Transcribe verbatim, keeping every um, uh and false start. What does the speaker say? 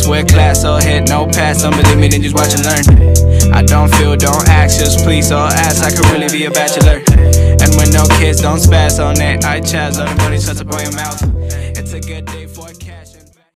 with class, so hit no pass. Don't believe me, then just watch and learn. I don't feel, don't ask, just please or ask. I could really be a bachelor. And when no kids don't spaz on it, I chaz. All the money shuts up on your mouth. It's a good day.